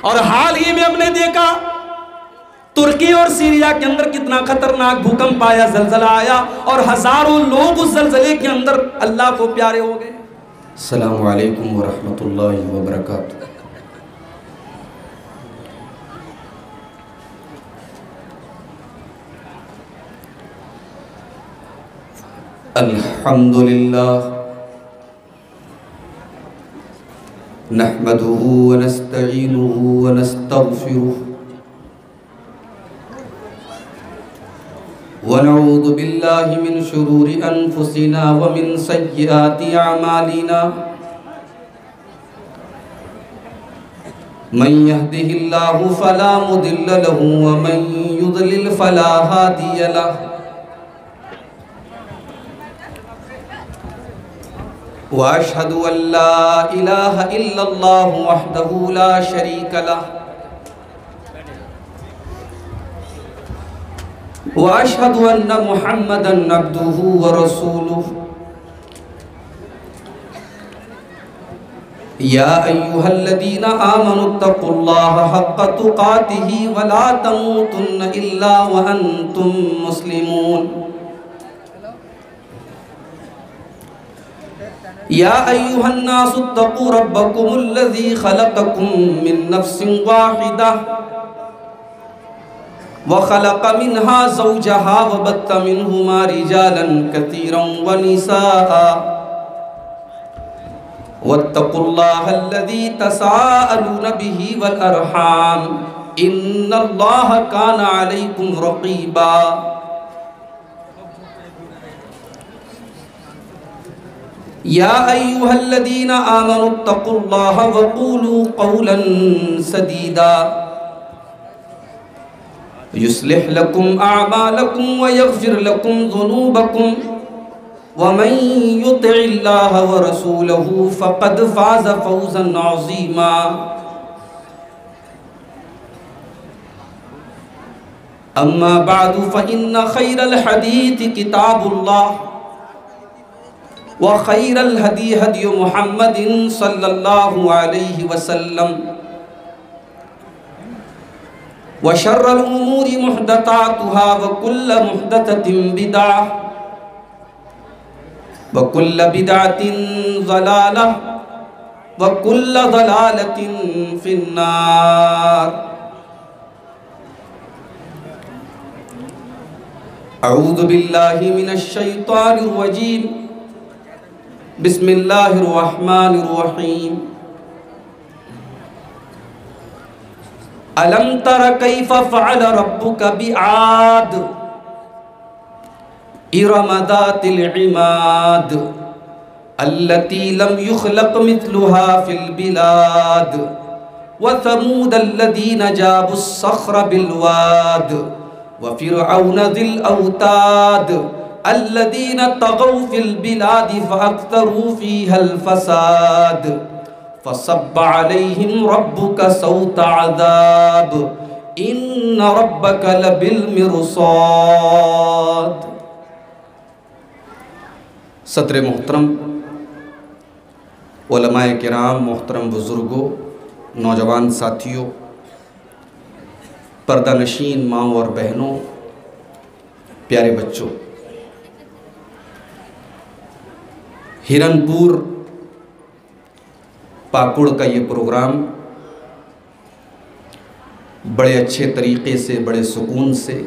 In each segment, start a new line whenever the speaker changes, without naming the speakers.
اور حال ہی میں ہم نے دیکھا ترکی اور سیریا کے اندر کتنا خطرناک بھوکمپ آیا، زلزلہ آیا، اور ہزاروں لوگ اس زلزلے کے اندر اللہ کو پیارے ہو گئے۔ السلام علیکم ورحمۃ اللہ وبرکاتہ۔ الحمد للہ نحمده ونستعینه ونستغفره ونعوذ باللہ من شرور انفسنا ومن سیئات اعمالنا من يهده اللہ فلا مضل له ومن يضلل فلا هادی له واشهد ان لا الہ الا اللہ وحدہ لا شریک لہ واشهد ان محمدا عبده ورسوله یا ایها الذین آمنوا اتقوا اللہ حق تقاته ولا تموتن الا وانتم مسلمون یا ایها الناس اتقوا ربکم الذی خلقکم من نفس واحدہ وخلق منها زوجها وبث منهما رجالا كثيرا ونساء واتقوا الله الذي تساءلون به والأرحام إن الله كان عليكم رقيبا يا أيها الذين آمنوا اتقوا الله وقولوا قولا سديدا يصلح لكم أعمالكم ويغفر لكم ذنوبكم ومن يطع الله ورسوله فقد فاز فوزا عظيما أما بعد فإن خير الحديث كتاب الله وخير الهدي هدي محمد صلى الله عليه وسلم وشر الأمور محدثاتها وكل محدثة بدعة وكل بدعة ضلالة وكل ضلالة في النار أعوذ بالله من الشيطان الرجيم بسم الله الرحمن الرحيم ألم تر كيف فعل ربك بعاد إرم ذات العماد التي لم يخلق مثلها في البلاد وثمود الذين جابوا الصخر بالواد وفرعون ذي الأوتاد الذين طغوا في البلاد فأكثروا فيها الفساد فصب عليهم ربك صوت عذاب إن ربك لبالمرصاد۔ صدر محترم، علماء کرام، محترم بزرگوں، نوجوان ساتھیوں، پردہ نشین ماں اور بہنوں، پیارے بچوں، ہرن پور پاکڑ کا یہ پروگرام بڑے اچھے طریقے سے، بڑے سکون سے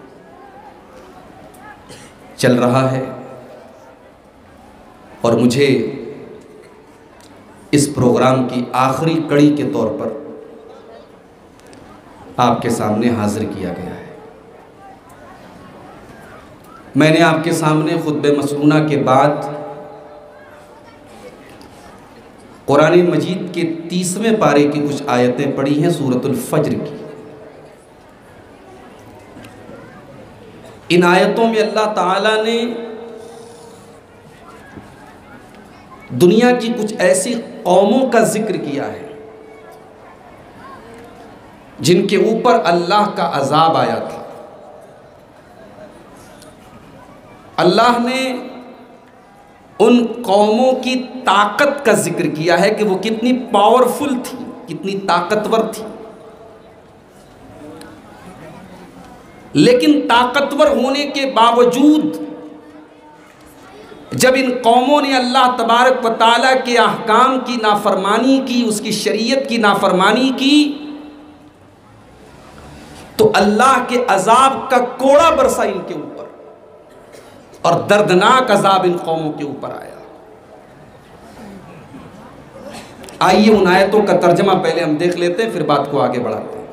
چل رہا ہے، اور مجھے اس پروگرام کی آخری کڑی کے طور پر آپ کے سامنے حاضر کیا گیا ہے۔ میں نے آپ کے سامنے خطبہ مسنونہ کے بعد قرآن مجید کے 30ویں پارے کی کچھ آیتیں پڑھی ہیں سورۃ الفجر کی۔ ان آیتوں میں اللہ تعالیٰ نے دنیا کی کچھ ایسی قوموں کا ذکر کیا ہے جن کے اوپر اللہ کا عذاب آیا تھا۔ اللہ نے ان قوموں کی طاقت کا ذکر کیا ہے کہ وہ کتنی پاورفل تھی، کتنی طاقتور تھی، لیکن طاقتور ہونے کے باوجود جب ان قوموں نے اللہ تبارک و تعالیٰ کے احکام کی نافرمانی کی، اس کی شریعت کی نافرمانی کی، تو اللہ کے عذاب کا کوڑا برسا ان کے اوپر، اور دردناک عذاب ان قوموں کے اوپر آیا۔ آئیے ان آیتوں کا ترجمہ پہلے ہم دیکھ لیتے ہیں، پھر بات کو آگے بڑھاتے ہیں۔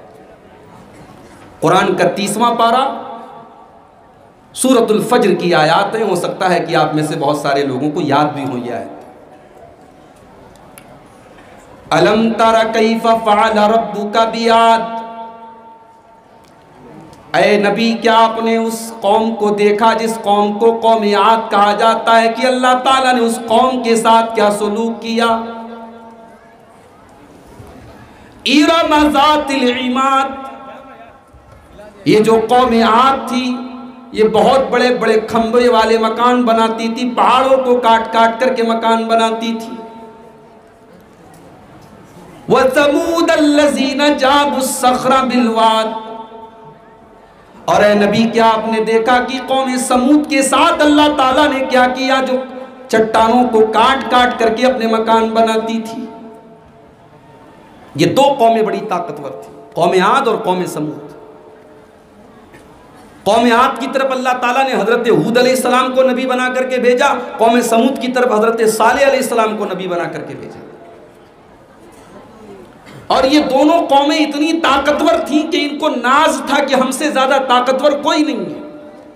قرآن کا 30واں پارہ، سورۃ الفجر کی آیات ہیں۔ ہو سکتا ہے کہ آپ میں سے بہت سارے لوگوں کو یاد بھی ہوں یہ آیت۔ الم تر کیف فعل ربک بعاد، اے نبی کیا آپ نے اس قوم کو دیکھا جس قوم کو قوم عاد کہا جاتا ہے کہ اللہ تعالیٰ نے اس قوم کے ساتھ کیا سلوک کیا؟ ارم ذات العماد، یہ جو قوم عاد تھی یہ بہت بڑے بڑے کھمبے والے مکان بناتی تھی، پہاڑوں کو کاٹ کاٹ کر کے مکان بناتی تھی۔ وَثَمُودَ الَّذِينَ جَابُوا الصَّخْرَ بِالْوَادِ، اور اے نبی کیا آپ نے دیکھا کہ قوم سمود کے ساتھ اللہ تعالیٰ نے کیا کیا، جو چٹانوں کو کاٹ کاٹ کر کے اپنے مکان بناتی تھی۔ یہ دو قومیں بڑی طاقتور تھی، قوم عاد اور قوم سمود۔ قوم عاد کی طرف اللہ تعالیٰ نے حضرت ہود علیہ السلام کو نبی بنا کر کے بھیجا، قوم سمود کی طرف حضرت صالح علیہ السلام کو نبی بنا کر کے بھیجا۔ اور یہ دونوں قومیں اتنی طاقتور تھیں کہ ان کو ناز تھا کہ ہم سے زیادہ طاقتور کوئی نہیں ہے۔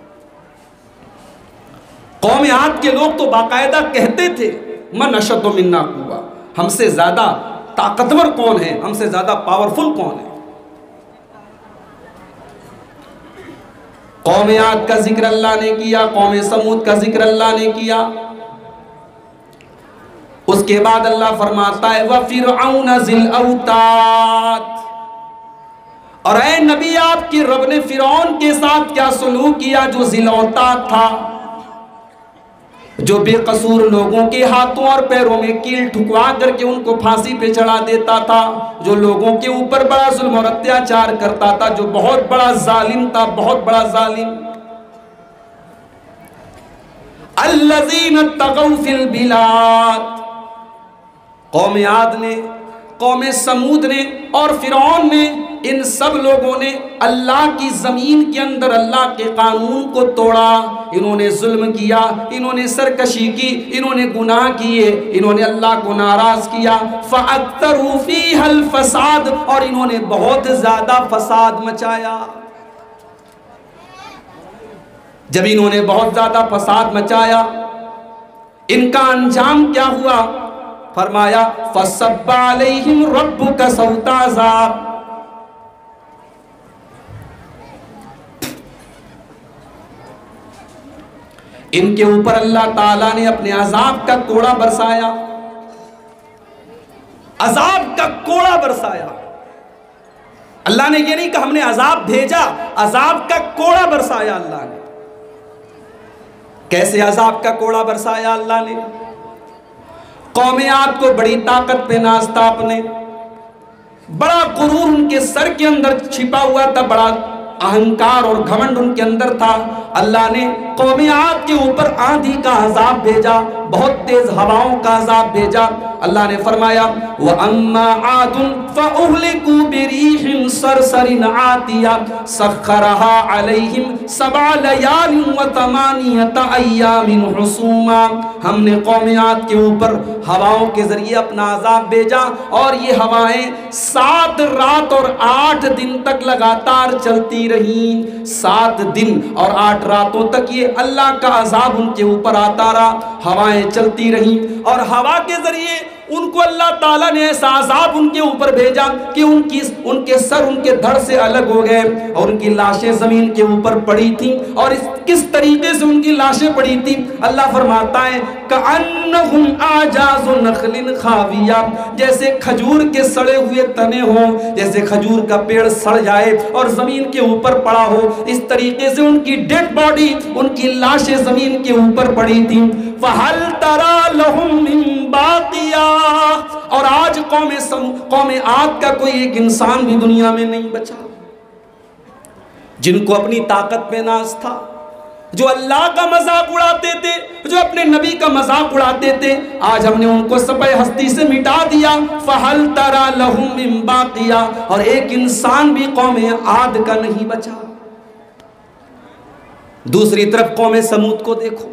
قوم عاد کے لوگ تو باقاعدہ کہتے تھے من اشد منا قوہ، ہم سے زیادہ طاقتور کون ہے، ہم سے زیادہ پاورفل کون ہے۔ قوم عاد کا ذکر اللہ نے کیا، قوم سمود کا ذکر اللہ نے کیا۔ اس کے بعد اللہ فرماتا ہے وَفِرْعَوْنَ ذِي الْأَوْتَادِ، اور اے نبی آپ کی رب نے فرعون کے ساتھ کیا سلوک کیا جو ذی الاوتاد تھا، جو بے قصور لوگوں کے ہاتھوں اور پیروں میں کیل ٹھکوا کر کے ان کو پھانسی پہ چڑھا دیتا تھا، جو لوگوں کے اوپر بڑا ظلم اور اتیاچار کرتا تھا، جو بہت بڑا ظالم تھا، بہت بڑا ظالم۔ الذین طغوا فی البلاد، قوم عاد نے، قوم سمود نے اور فرعون نے، ان سب لوگوں نے اللہ کی زمین کے اندر اللہ کے قانون کو توڑا، انہوں نے ظلم کیا، انہوں نے سرکشی کی، انہوں نے گناہ کیے، انہوں نے اللہ کو ناراض کیا۔ فَأَكْثَرُوا فِيهَا الْفَسَادَ، اور انہوں نے بہت زیادہ فساد مچایا۔ جب انہوں نے بہت زیادہ فساد مچایا، ان کا انجام کیا ہوا؟ فرمایا فَصَبَّ عَلَيْهِمْ رَبُّكَ سَوْطَ عَذَابٍ، ان کے اوپر اللہ تعالیٰ نے اپنے عذاب کا کوڑا برسایا، عذاب کا کوڑا برسایا۔ اللہ نے یہ نہیں کہ ہم نے عذاب بھیجا، عذاب کا کوڑا برسایا اللہ نے۔ کیسے عذاب کا کوڑا برسایا اللہ نے؟ قوم عاد کو بڑی طاقت پہ ناز تھا اپنے، بڑا غرور ان کے سر کے اندر چھپا ہوا تھا، بڑا اہنکار اور گھمنڈ ان کے اندر تھا۔ اللہ نے قوم عاد کے اوپر آندھی کا عذاب بھیجا، بہت تیز ہواؤں کا عذاب بھیجا۔ اللہ نے فرمایا وَأَمَّا عَادٌ فَأُهْلِكُوا بِرِيحٍ صَرْصَرٍ عَاتِيَةٍ سَخَّرَهَا عَلَيْهِمْ 7 لَيَالٍ و8 أَيَّامٍ حُسُومًا، ہم نے قوم عاد کے اوپر ہواؤں کے ذریعے اپنا عذاب بھیجا، اور یہ ہوائیں 7 رات اور 8 دن تک لگاتار چلتی رہیں۔ 7 دن اور 8 راتوں تک یہ اللہ کا عذاب ان کے اوپر آتا رہا، ہوائیں چلتی رہیں، اور ہوا کے ذریعے ان کو اللہ تعالیٰ نے ایسا عذاب ان کے اوپر بھیجا کہ ان کے سر ان کے دھڑ سے الگ ہو گئے، اور ان کی لاشیں زمین کے اوپر پڑی تھیں۔ اور کس طریقے سے ان کی لاشیں پڑی تھیں؟ اللہ فرماتا ہے كَأَنَّهُمْ أَعْجَازُ نَخْلٍ خَاوِيَةٍ، جیسے کھجور کے سڑے ہوئے تنے ہوں، جیسے کھجور کا پیڑ سڑ جائے اور زمین کے اوپر پڑا ہو، اس طریقے سے ان کی ڈیڈ باڈی، ان کی لاشیں زمین کے اوپر پڑی تھیں۔ فَهَلْ تَرَى لَهُم مِّن بَاقِيَةٍ، اور آج قوم عاد کا کوئی ایک انسان بھی دنیا میں نہیں بچا۔ جن کو اپنی طاقت پہ ناز تھا، جو اللہ کا مذاق اڑاتے تھے، جو اپنے نبی کا مذاق اڑاتے تھے، آج ہم نے ان کو سپہ ہستی سے مٹا دیا۔ فَهَلْ تَرَى لَهُم مِّن بَاقِيَةٍ، اور ایک انسان بھی قوم عاد کا نہیں بچا۔ دوسری طرف قوم سمود کو دیکھو،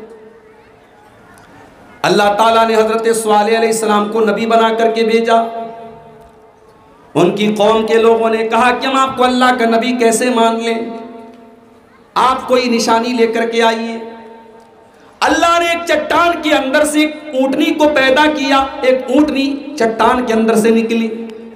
اللہ تعالیٰ نے حضرت صالح علیہ السلام کو نبی بنا کر کے بھیجا۔ ان کی قوم کے لوگوں نے کہا کہ ہم آپ کو اللہ کا نبی کیسے مان لیں، آپ کوئی نشانی لے کر کے آئیے۔ اللہ نے ایک چٹان کے اندر سے ایک اونٹنی کو پیدا کیا، ایک اونٹنی چٹان کے اندر سے نکلی۔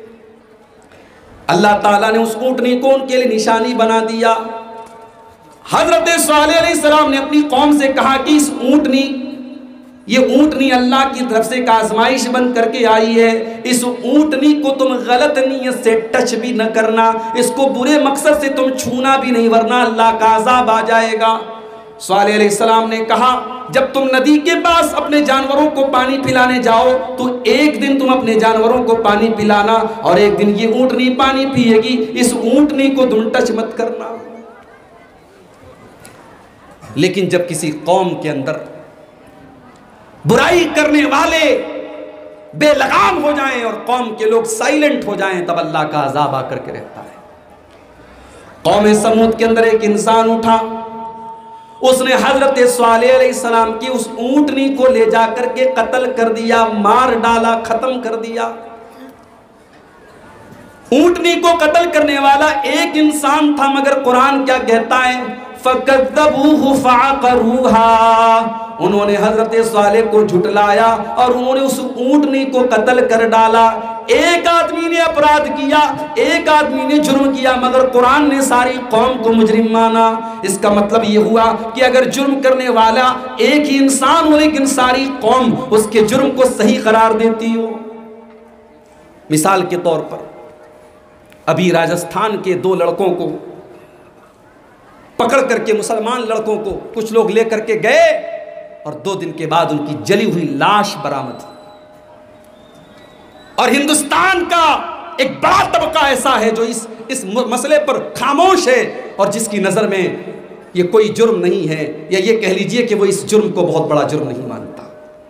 اللہ تعالیٰ نے اس اونٹنی کو ان کے لیے نشانی بنا دیا۔ حضرت صالح علیہ السلام نے اپنی قوم سے کہا کہ اس اونٹنی، یہ اونٹنی اللہ کی طرف سے ایک آزمائش بن کر کے آئی ہے، اس اونٹنی کو تم غلط نیت سے ٹچ بھی نہ کرنا، اس کو برے مقصد سے تم چھونا بھی نہیں، ورنہ اللہ کا عذاب آ جائے گا۔ صالح علیہ السلام نے کہا جب تم ندی کے پاس اپنے جانوروں کو پانی پلانے جاؤ تو ایک دن تم اپنے جانوروں کو پانی پلانا اور ایک دن یہ اونٹنی پانی پیے گی، اس اونٹنی کو تم ٹچ مت کرنا۔ لیکن جب کسی قوم کے اندر برائی کرنے والے بے لگام ہو جائیں اور قوم کے لوگ سائلنٹ ہو جائیں، تب اللہ کا عذاب آ کر کے رہتا ہے۔ قوم سمود کے اندر ایک انسان اٹھا، اس نے حضرت صالح علیہ السلام کی اس اونٹنی کو لے جا کر کے قتل کر دیا، مار ڈالا، ختم کر دیا۔ اونٹنی کو قتل کرنے والا ایک انسان تھا، مگر قرآن کیا کہتا ہے؟ فَكَذَّبُوهُ فَعَقَرُوهَا، انہوں نے حضرت صالح کو جھٹلایا اور انہوں نے اس اونٹنی کو قتل کر ڈالا۔ ایک آدمی نے اپرادھ کیا، ایک آدمی نے جرم کیا، مگر قرآن نے ساری قوم کو مجرم مانا۔ اس کا مطلب یہ ہوا کہ اگر جرم کرنے والا ایک ہی انسان ہو لیکن ساری قوم اس کے جرم کو صحیح قرار دیتی ہو۔ مثال کے طور پر ابھی راجستھان کے دو لڑکوں کو پکڑ کر کے، مسلمان لڑکوں کو کچھ لوگ لے کر کے گئے اور 2 دن کے بعد ان کی جلی ہوئی لاش برآمد ہوئی۔ اور ہندوستان کا ایک بڑا طبقہ ایسا ہے جو اس مسئلے پر خاموش ہے اور جس کی نظر میں یہ کوئی جرم نہیں ہے، یا یہ کہہ لیجئے کہ وہ اس جرم کو بہت بڑا جرم نہیں مانتا۔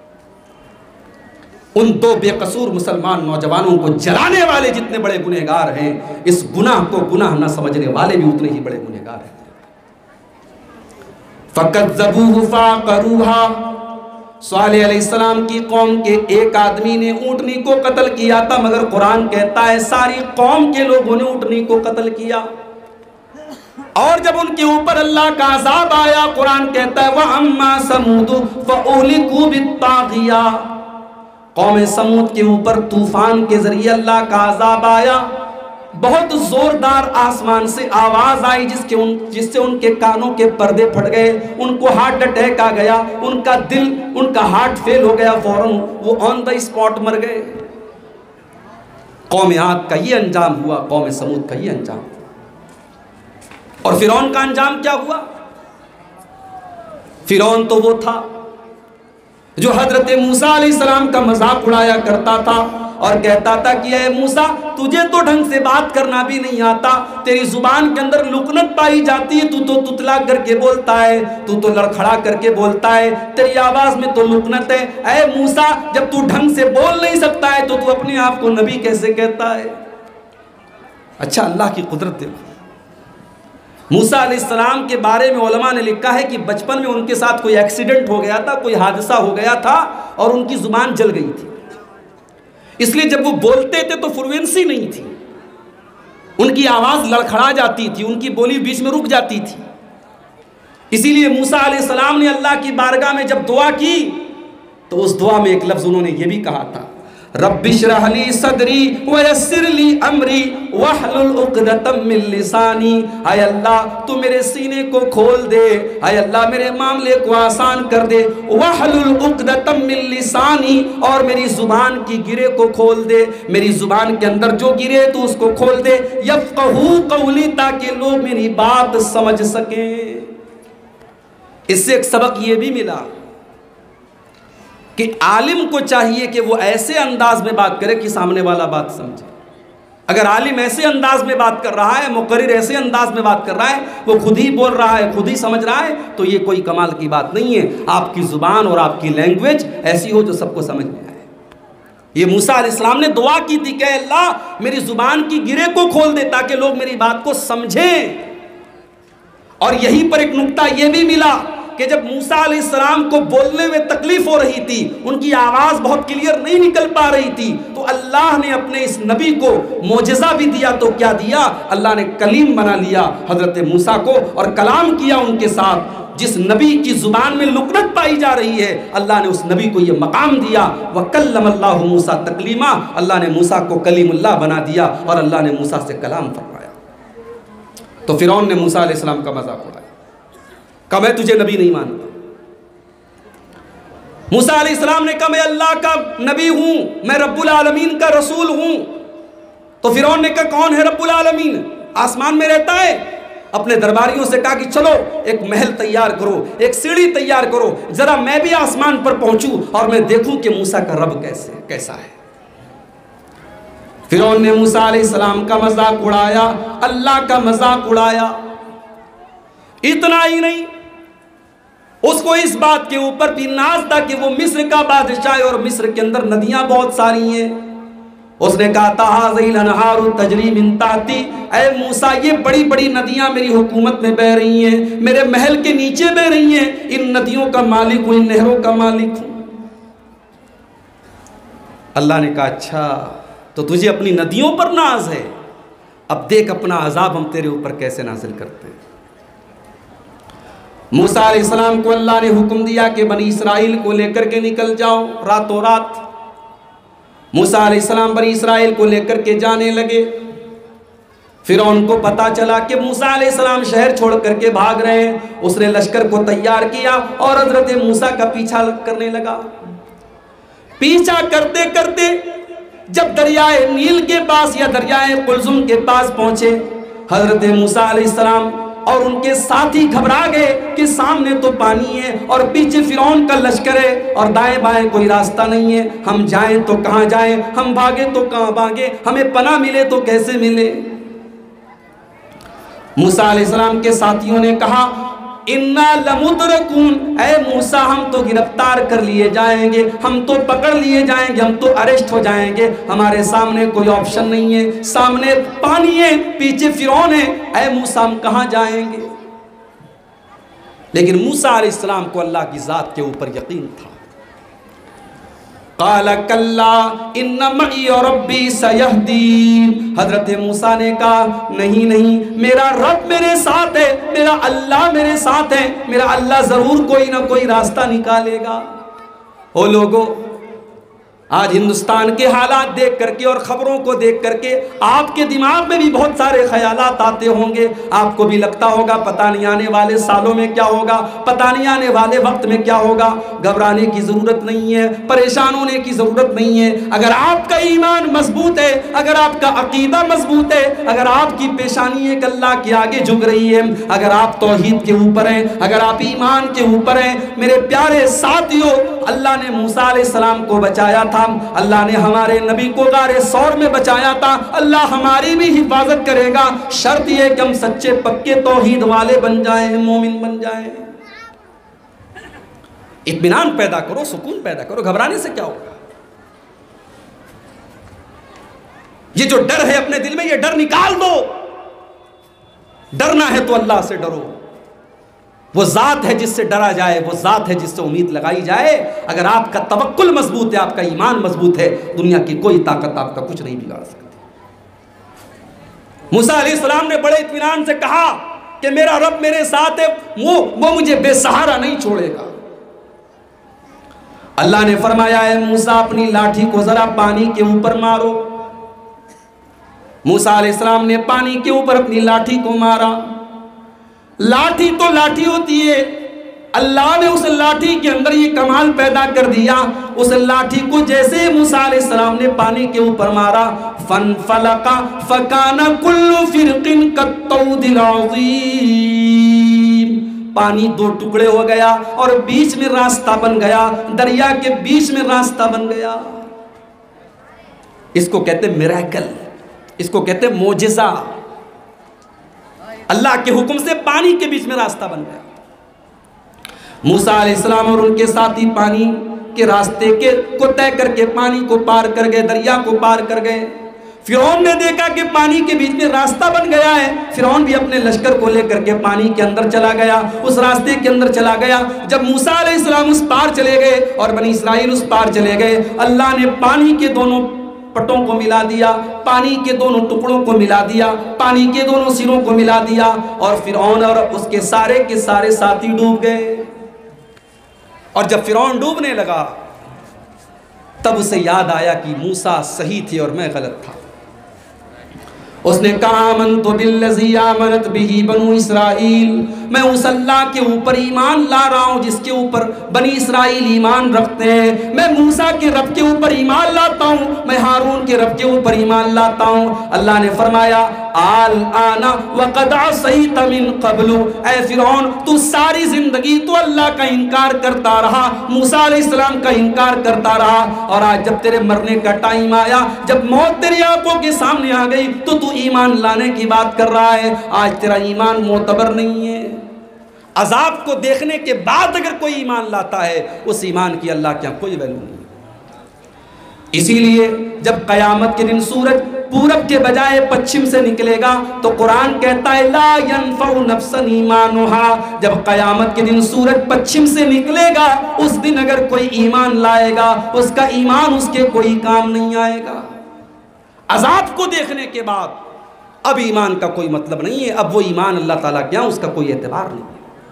ان 2 بے قصور مسلمان نوجوانوں کو جلانے والے جتنے بڑے گنہگار ہیں، اس گناہ کو گناہ نہ سمجھنے والے بھی اتنے ہی بڑے گنہگار ہیں۔ فَكَذَّبُوهُ فَعَقَرُوهَا، صالح علیہ السلام کی قوم کے ایک آدمی نے اونٹنی کو قتل کیا تھا، مگر قرآن کہتا ہے ساری قوم کے لوگوں نے اونٹنی کو قتل کیا۔ اور جب ان کے اوپر اللہ کا عذاب آیا، قرآن کہتا ہے وَأَمَّا سَمُودُ فَأُهْلِكُوا بِالطَّاغِيَةِ، قوم سمود کے اوپر طوفان کے ذریعے اللہ کا عذاب آیا۔ بہت زوردار آسمان سے آواز آئی جس سے ان کے کانوں کے پردے پھٹ گئے، ان کو ہارٹ اٹیک آ گیا، ان کا دل، ان کا ہارٹ فیل ہو گیا، فوراً وہ آن دا اسپاٹ مر گئے۔ قوم عاد کا یہ انجام ہوا، قوم سمود کا یہ انجام۔ اور فرعون کا انجام کیا ہوا؟ فرعون تو وہ تھا جو حضرت موسیٰ علیہ السلام کا مذاق اڑایا کرتا تھا اور کہتا تھا کہ اے موسیٰ تجھے تو ڈھنگ سے بات کرنا بھی نہیں آتا، تیری زبان کے اندر لکنت پائی جاتی ہے، تو تتلا کر کے بولتا ہے، تو لڑکھڑا کر کے بولتا ہے، تیری آواز میں تو لکنت ہے۔ اے موسیٰ جب تو ڈھنگ سے بول نہیں سکتا ہے تو اپنے آپ کو نبی کیسے کہتا ہے؟ اچھا اللہ کی قدرت دیکھو۔ موسیٰ علیہ السلام کے بارے میں علماء نے لکھا ہے کہ بچپن میں ان کے ساتھ کوئی ایکسیڈنٹ ہو گیا تھا، کوئی حادثہ ہو گیا تھا اور ان کی زبان جل گئی تھی، اس لیے جب وہ بولتے تھے تو فلوئنسی نہیں تھی، ان کی آواز لڑکھڑا جاتی تھی، ان کی بولی بیچ میں رک جاتی تھی۔ اسی لیے موسیٰ علیہ السلام نے اللہ کی بارگاہ میں جب دعا کی تو اس دعا میں ایک لفظ انہوں نے یہ بھی کہا تھا، رب اشرح لی صدری ویسر لی امری واحلل عقدۃ من لسانی، اے اللہ تو میرے سینے کو کھول دے، اے اللہ میرے معاملے کو آسان کر دے، واحلل عقدۃ من لسانی، اور میری زبان کی گرے کو کھول دے، میری زبان کے اندر جو گرے تو اس کو کھول دے، یفقہوا قولی، تاکہ لوگ میری بات سمجھ سکیں۔ اس سے ایک سبق یہ بھی ملا کہ عالم کو چاہیے کہ وہ ایسے انداز میں بات کرے کہ سامنے والا بات سمجھے۔ اگر عالم ایسے انداز میں بات کر رہا ہے، مقرر ایسے انداز میں بات کر رہا ہے، وہ خود ہی بول رہا ہے، خود ہی سمجھ رہا ہے، تو یہ کوئی کمال کی بات نہیں ہے۔ آپ کی زبان اور آپ کی لینگویج ایسی ہو جو سب کو سمجھ میں آئے۔ یہ موسیٰ علیہ السلام نے دعا کی تھی کہ اللہ میری زبان کی گرے کو کھول دے تاکہ لوگ میری بات کو سمجھیں۔ اور یہیں پر ایک نکتہ یہ بھی ملا کہ جب موسیٰ علیہ السلام کو بولنے میں تکلیف ہو رہی تھی، ان کی آواز بہت کلیئر نہیں نکل پا رہی تھی، تو اللہ نے اپنے اس نبی کو معجزہ بھی دیا۔ تو کیا دیا؟ اللہ نے کلیم بنا لیا حضرت موسیٰ کو اور کلام کیا ان کے ساتھ۔ جس نبی کی زبان میں لکنت پائی جا رہی ہے، اللہ نے اس نبی کو یہ مقام دیا، وَكَلَّمَ اللَّهُ مُوسَىٰ تَكْلِيمًا، اللہ نے موسیٰ کو کلیم اللہ بنا دیا اور اللہ نے موسیٰ سے کلام فرمایا۔ تو فرعون نے موسیٰ علیہ السلام کا مذاق اڑایا، کہا میں تجھے نبی نہیں مانتا۔ موسیٰ علیہ السلام نے کہا میں اللہ کا نبی ہوں، میں رب العالمین کا رسول ہوں۔ تو فرعون نے کہا کون ہے رب العالمین؟ آسمان میں رہتا ہے؟ اپنے درباریوں سے کہا کہ چلو ایک محل تیار کرو، ایک سیڑھی تیار کرو، ذرا میں بھی آسمان پر پہنچوں اور میں دیکھوں کہ موسیٰ کا رب کیسا ہے۔ فرعون نے موسیٰ علیہ السلام کا مذاق اڑایا، اللہ کا مذاق اڑایا۔ اتنا ہی نہیں، اس کو اس بات کے اوپر بھی ناز تھا کہ وہ مصر کا بادشاہ ہے اور مصر کے اندر ندیاں بہت ساری ہیں۔ اس نے کہا تَهَٰذِهِ الْأَنْهَارُ تَجْرِي مِن تَحْتِي، اے موسیٰ یہ بڑی بڑی ندیاں میری حکومت میں بہہ رہی ہیں، میرے محل کے نیچے بہہ رہی ہیں، ان ندیوں کا مالک ہوں، ان نہروں کا مالک ہوں۔ اللہ نے کہا اچھا تو تجھے اپنی ندیوں پر ناز ہے، اب دیکھ اپنا عذاب ہم تیرے اوپر کیسے نازل کرتے ہیں۔ موسیٰ علیہ السلام کو اللہ نے حکم دیا کہ بنی اسرائیل کو لے کر کے نکل جاؤ راتوں رات۔ موسیٰ علیہ السلام بنی اسرائیل کو لے کر کے جانے لگے۔ فرعون کو پتا چلا کہ موسیٰ علیہ السلام شہر چھوڑ کر کے بھاگ رہے ہیں، اس نے لشکر کو تیار کیا اور حضرت موسیٰ کا پیچھا کرنے لگا۔ پیچھا کرتے کرتے جب دریائے نیل کے پاس یا دریائے قلزم کے پاس پہنچے، حضرت موسیٰ علیہ السلام اور ان کے ساتھی گھبرا گئے کہ سامنے تو پانی ہے اور پیچھے فرعون کا لشکر ہے اور دائیں بائیں کوئی راستہ نہیں ہے، ہم جائیں تو کہاں جائیں، ہم بھاگیں تو کہاں بھاگیں، ہمیں پناہ ملے تو کیسے ملے۔ موسیٰ علیہ السلام کے ساتھیوں نے کہا اِنَّا لَمُدْرَكُونَ، اے موسیٰ ہم تو گرفتار کر لیے جائیں گے، ہم تو پکڑ لیے جائیں گے، ہم تو اریسٹ ہو جائیں گے، ہمارے سامنے کوئی آپشن نہیں ہے، سامنے پانی ہے، پیچھے فرعون ہے، اے موسیٰ ہم کہاں جائیں گے۔ لیکن موسیٰ علیہ السلام کو اللہ کی ذات کے اوپر یقین تھا۔ قال کلا ان معی ربی سیہدین، حضرت موسیٰ نے کہا نہیں میرا رب میرے ساتھ ہے، میرا اللہ میرے ساتھ ہے، میرا اللہ ضرور کوئی نہ کوئی راستہ نکالے گا۔ او لوگو، آج ہندوستان کے حالات دیکھ کر کے اور خبروں کو دیکھ کر کے آپ کے دماغ میں بھی بہت سارے خیالات آتے ہوں گے، آپ کو بھی لگتا ہوگا پتہ نہیں آنے والے سالوں میں کیا ہوگا، پتہ نہیں آنے والے وقت میں کیا ہوگا۔ گھبرانے کی ضرورت نہیں ہے، پریشان ہونے کی ضرورت نہیں ہے۔ اگر آپ کا ایمان مضبوط ہے، اگر آپ کا عقیدہ مضبوط ہے، اگر آپ کی پیشانی ایک اللہ کے آگے جھک رہی ہے، اگر آپ توحید کے اوپر ہیں، اگر آپ ایمان کے اوپر ہیں، میرے پیارے ساتھیوں، اللہ نے موسیٰ علیہ السلام کو بچایا تھا، اللہ نے ہمارے نبی کو غار ثور میں بچایا تھا، اللہ ہماری بھی حفاظت کرے گا، شرط یہ کہ ہم سچے پکے توحید والے بن جائیں، مومن بن جائیں۔ اطمینان پیدا کرو، سکون پیدا کرو، گھبرانے سے کیا ہوگا؟ یہ جو ڈر ہے اپنے دل میں، یہ ڈر نکال دو۔ ڈرنا ہے تو اللہ سے ڈرو، وہ ذات ہے جس سے ڈرا جائے، وہ ذات ہے جس سے امید لگائی جائے۔ اگر آپ کا توکل مضبوط ہے، آپ کا ایمان مضبوط ہے، دنیا کی کوئی طاقت آپ کا کچھ نہیں بگاڑ سکتی۔ موسیٰ علیہ السلام نے بڑے اطمینان سے کہا کہ میرا رب میرے ساتھ ہے، وہ مجھے بے سہارا نہیں چھوڑے گا۔ اللہ نے فرمایا ہے موسیٰ اپنی لاٹھی کو ذرا پانی کے اوپر مارو۔ موسیٰ علیہ السلام نے پانی کے اوپر اپنی لاٹھی کو مارا۔ لاٹھی تو لاٹھی ہوتی ہے، اللہ نے اس لاٹھی کے اندر یہ کمال پیدا کر دیا، اس لاٹھی کو جیسے موسیٰ علیہ السلام نے پانی کے اوپر مارا، فَانْفَلَقَ فَكَانَ كُلُّ فِرْقٍ كَالطَّوْدِ الْعَظِيمِ، پانی دو ٹکڑے ہو گیا اور بیچ میں راستہ بن گیا، دریا کے بیچ میں راستہ بن گیا۔ اس کو کہتے ہیں میریکل، اس کو کہتے ہیں معجزہ. اللہ کے حکم سے پانی کے بیچ میں راستہ بن گیا. موسیٰ علیہ السلام اور ان کے ساتھی پانی کے راستے کو طے کر کے پانی کو پار کر گئے, دریا کو پار کر گئے. فرعون نے دیکھا کہ پانی کے بیچ میں راستہ بن گیا ہے. فرعون بھی اپنے لشکر کو لے کر کے پانی کے اندر چلا گیا, اس راستے کے اندر چلا گیا. جب موسیٰ علیہ السلام اس پار چلے گئے اور بنی اسرائیل اس پار چلے گئے, اللہ نے پانی کے دونوں پٹوں کو ملا دیا, پانی کے دونوں ٹکڑوں کو ملا دیا, پانی کے دونوں سروں کو ملا دیا, اور فرعون اور اس کے سارے ساتھی ڈوب گئے. اور جب فرعون ڈوبنے لگا تب اسے یاد آیا کہ موسیٰ صحیح تھے اور میں غلط تھا. اس نے کہا آمنت بالذی آمنت بہ بنو اسرائیل, میں اس اللہ کے اوپر ایمان لا رہا ہوں جس کے اوپر بنی اسرائیل ایمان رکھتے ہیں. میں موسیٰ کے رب کے اوپر ایمان لاتا ہوں, میں ہارون کے رب کے اوپر ایمان لاتا ہوں. اللہ نے فرمایا الآن وقد عصیت من قبل, اے فرعون تو ساری زندگی تو اللہ کا انکار کرتا رہا, موسیٰ علیہ السلام کا انکار کرتا رہا, اور آج جب تیرے مرنے کا ٹائم آیا, جب موت تیری آنکھوں کے سامنے آ گئی تو ایمان لانے کی بات کر رہا ہے. آج تیرا ایمان معتبر نہیں ہے. عذاب کو دیکھنے کے بعد اگر کوئی ایمان لاتا ہے اس ایمان کی اللہ کے یہاں کوئی ویلیو نہیں. اسی لیے جب قیامت کے دن سورج پورب کے بجائے پچھم سے نکلے گا تو قرآن کہتا ہے لا ينفع نفسا ایمانها, جب قیامت کے دن سورج پچھم سے نکلے گا اس دن اگر کوئی ایمان لائے گا اس کا ایمان اس کے کوئی کام نہیں آئے گا. عذاب کو دیکھنے کے بعد اب ایمان کا کوئی مطلب نہیں ہے, اب وہ ایمان اللہ تعالیٰ کیا اس کا کوئی اعتبار نہیں.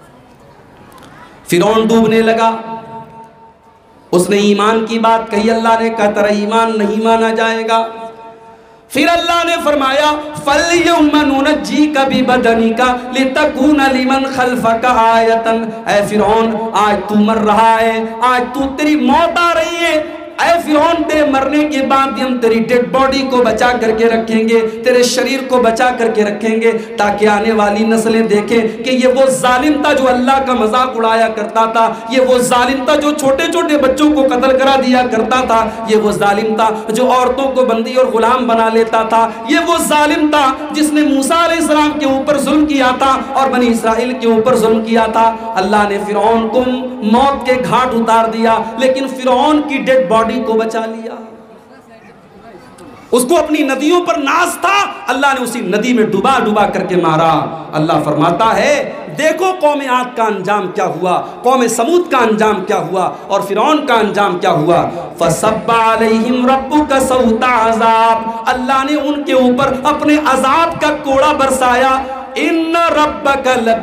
فرعون ڈوبنے لگا, اس نے ایمان کی بات کہی, اللہ نے کہا تیرا ایمان نہیں مانا جائے گا. پھر اللہ نے فرمایا فَالْيَوْمَ نُنَجِّيكَ بِبَدَنِكَ لِتَكُونَ لِمَنْ خَلْفَكَ آیَةً, اے فرعون آج تو مر رہا ہے, آج تو تیری موت آ رہی ہے. اے فرعون تیرے مرنے کے بعد بھی ہم تیری ڈیڈ باڈی کو بچا کر کے رکھیں گے, تیرے شریر کو بچا کر کے رکھیں گے تاکہ آنے والی نسلیں دیکھیں کہ یہ وہ ظالم تھا جو اللہ کا مذاق اڑایا کرتا تھا, یہ وہ ظالم تھا جو چھوٹے چھوٹے بچوں کو قتل کرا دیا کرتا تھا, یہ وہ ظالم تھا جو عورتوں کو بندی اور غلام بنا لیتا تھا, یہ وہ ظالم تھا جس نے موسیٰ علیہ السلام کے اوپر ظلم کیا تھا اور بنی اسرائیل کے اوپر ظلم کیا تھا. اللہ نے فرعون کو موت کے گھاٹ اتار دیا لیکن فرعون کی ڈیڈ باڈی کو بچا لیا. اس کو اپنی ندیوں پر ناز تھا, اللہ نے اسی ندی میں ڈوبا کر کے مارا. اللہ فرماتا ہے دیکھو قوم عاد کا انجام کیا ہوا, قوم سمود کا انجام کیا ہوا, اور فرعون کا انجام کیا ہوا. فَصَبَّ عَلَيْهِمْ رَبُّكَ صَوْتَ عَذَابٍ, اللہ نے ان کے اوپر اپنے عذاب کا کوڑا برسایا. ان ربک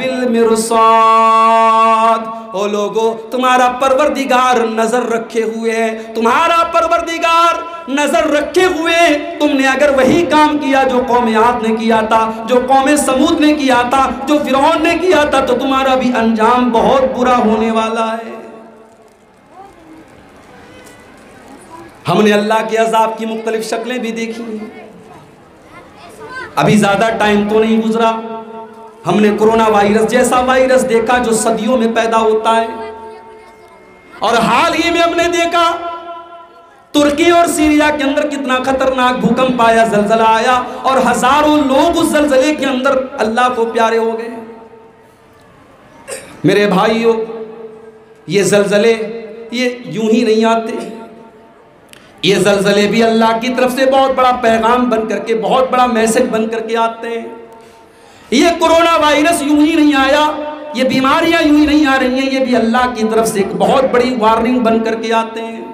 لبالمرصاد, او لوگو تمہارا پروردگار نظر رکھے ہوئے ہے, تمہارا پروردگار نظر رکھے ہوئے. تم نے اگر وہی کام کیا جو قوم عاد نے کیا تھا, جو قوم سمود نے کیا تھا, جو فرعون نے کیا تھا, تو تمہارا بھی انجام بہت برا ہونے والا ہے. ہم نے اللہ کے عذاب کی مختلف شکلیں بھی دیکھی ہیں. ابھی زیادہ ٹائم تو نہیں گزرا, ہم نے کرونا وائرس جیسا وائرس دیکھا جو صدیوں میں پیدا ہوتا ہے, اور حال ہی میں ہم نے دیکھا ترکی اور سیریا کے اندر کتنا خطرناک بھوکمپ آیا, زلزلہ آیا, اور ہزاروں لوگ اس زلزلے کے اندر اللہ کو پیارے ہو گئے. میرے بھائیو, یہ زلزلے یہ یوں ہی نہیں آتے, یہ زلزلے بھی اللہ کی طرف سے بہت بڑا پیغام بن کر کے, بہت بڑا میسج بن کر کے آتے ہیں. یہ کرونا وائرس یوں ہی نہیں آیا, یہ بیماریاں یوں ہی نہیں آ رہی ہیں, یہ بھی اللہ کی طرف سے ایک بہت بڑی وارننگ بن کر کے آتے ہیں.